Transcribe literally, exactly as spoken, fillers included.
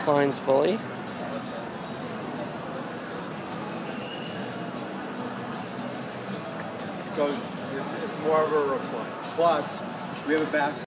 reclines fully. Goes, it's, it's more of a recline. Plus, we have a bath.